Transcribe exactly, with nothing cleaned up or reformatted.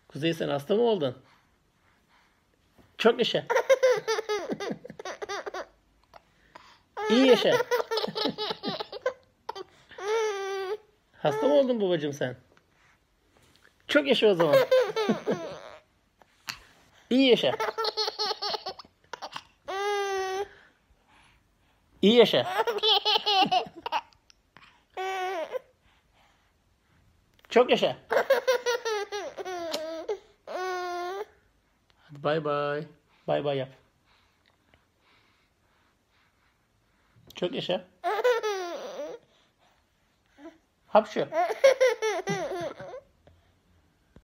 Kuzey, sen hasta mı oldun? Çok yaşa. İyi yaşa. Hasta mı oldun babacığım sen? Çok yaşa o zaman. İyi yaşa. İyi yaşa. Çok yaşa. Hadi bay bay. Bay bay yap. Çok yaşa. Hapşu.